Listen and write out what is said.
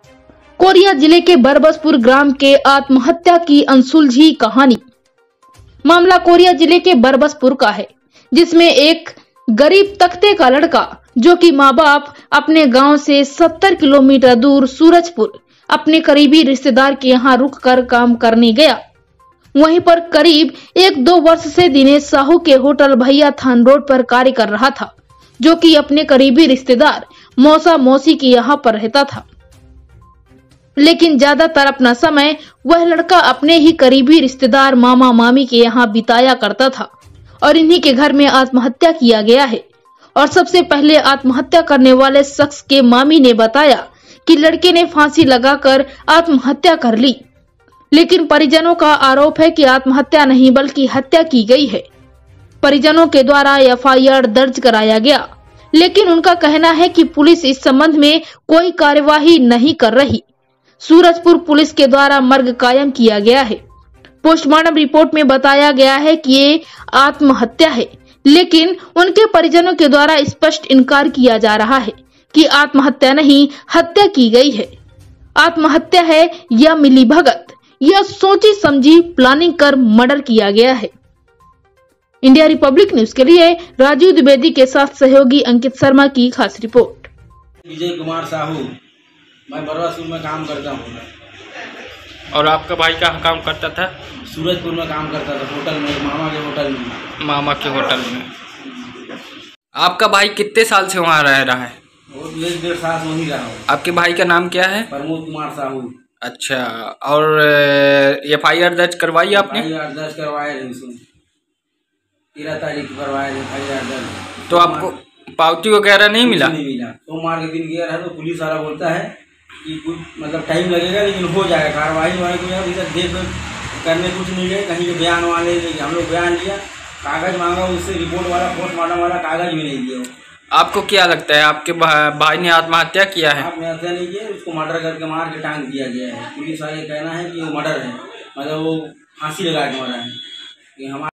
Korea जिले के बरबसपुर ग्राम के आत्महत्या की अनसुलझी कहानी। मामला कोरिया जिले के बरबसपुर का है, जिसमें एक गरीब तख्ते का लड़का जो कि माँ बाप अपने गांव से 70 किलोमीटर दूर सूरजपुर अपने करीबी रिश्तेदार के यहाँ रुक कर काम करने गया। वहीं पर करीब 1-2 वर्ष से दिनेश साहू के होटल भैया थान रोड पर कार्य कर रहा था, जो कि अपने करीबी रिश्तेदार मौसा मौसी के यहाँ पर रहता था। लेकिन ज्यादातर अपना समय वह लड़का अपने ही करीबी रिश्तेदार मामा मामी के यहाँ बिताया करता था और इन्हीं के घर में आत्महत्या किया गया है। और सबसे पहले आत्महत्या करने वाले शख्स के मामी ने बताया कि लड़के ने फांसी लगाकर आत्महत्या कर ली, लेकिन परिजनों का आरोप है कि आत्महत्या नहीं बल्कि हत्या की गई है। परिजनों के द्वारा FIR दर्ज कराया गया, लेकिन उनका कहना है कि पुलिस इस संबंध में कोई कार्यवाही नहीं कर रही। सूरजपुर पुलिस के द्वारा मर्ग कायम किया गया है। पोस्टमार्टम रिपोर्ट में बताया गया है कि ये आत्महत्या है, लेकिन उनके परिजनों के द्वारा स्पष्ट इनकार किया जा रहा है कि आत्महत्या नहीं, हत्या की गई है। आत्महत्या है या मिलीभगत, यह सोची समझी प्लानिंग कर मर्डर किया गया है। इंडिया रिपब्लिक न्यूज के लिए राजीव द्विवेदी के साथ सहयोगी अंकित शर्मा की खास रिपोर्ट। विजय कुमार साहू, मैं बरबसपुर में काम करता हूँ। और आपका भाई कहाँ काम करता था? सूरजपुर में काम करता था, होटल में, मामा के होटल में। मामा के होटल में। आपका भाई कितने साल से वहाँ रह रहा है? वो 1-1.5 साल से वहीं रहा हूँ। आपके भाई का नाम क्या है? प्रमोद कुमार साहू। अच्छा, और FIR दर्ज करवाई आपने? FIR दर्ज करवाए थे, 13 तारीख को करवाए थे FIR दर्ज। तो आपको पावती वगैरह नहीं मिला? नहीं मिला। सोमवार के दिन गया है तो पुलिस वाला बोलता है कि कुछ मतलब टाइम लगेगा, लेकिन हो जाएगा कार्रवाई वाई को। इधर देख करने कुछ नहीं गए, कहीं के बयान वाले हम लोग बयान लिया, कागज मांगा, उससे रिपोर्ट वाला पोस्टमार्टम वाला कागज भी नहीं दिया। आपको क्या लगता है आपके भाई ने आत्महत्या किया है? आत्महत्या नहीं किया, उसको मर्डर करके मार के टांग दिया गया है। पुलिस वाले कहना है कि वो मर्डर है, मतलब वो फांसी लगा के मरा है।